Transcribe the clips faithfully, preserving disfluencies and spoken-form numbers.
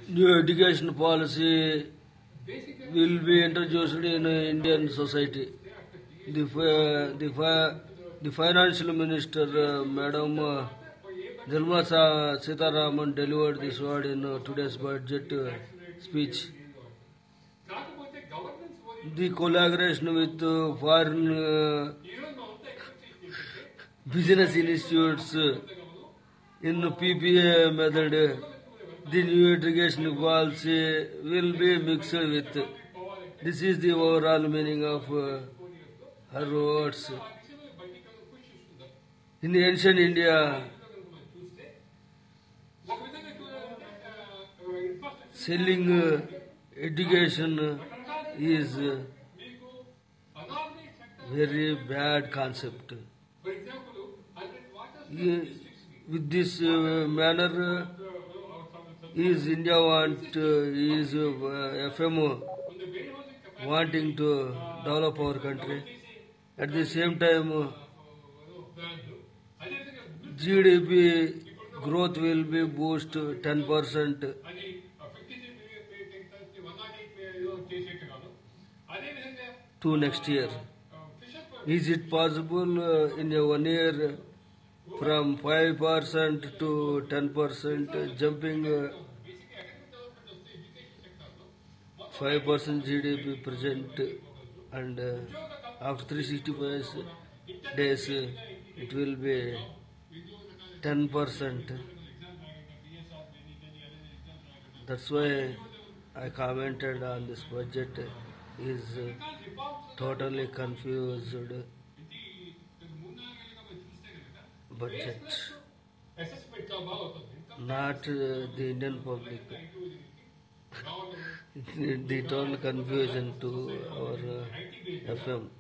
New education policy will be introduced in Indian society. The fi- the fi- the financial minister, uh, Madam uh, Nirmala Sa- Sitharaman, delivered this word in uh, today's budget uh, speech. The collaboration with uh, foreign uh, business institutes uh, in P P A method, uh, the new education policy will be mixed with. This is the overall meaning of uh, her words. In ancient India, selling uh, education uh, is uh, very bad concept. Ye- With this uh, manner, uh, is India want uh, is uh, F M O wanting to develop our country. At the same time, uh, G D P growth will be boost ten percent to next year. Is it possible uh, in a one year from five percent to ten percent jumping uh, five percent G D P present and uh, after three hundred sixty-five days uh, it will be ten percent. That's why I commented on this budget is uh, totally confused budget, not uh, the Indian public. The total confusion to our uh, F M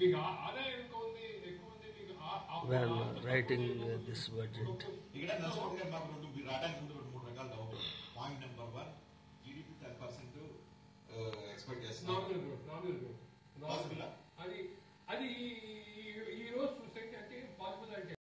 when writing uh, this budget. ఇక్కడ నరసింహ గారు మాకు రెండు మీరు రావడానికి ముందు రెండు మూడు రకాల doubt. Point number one, GDP ten percent expect చేస్తున్నాం. అది అది ఈ రోజు చూస్తే అంటే పాసిబుల్ అంటే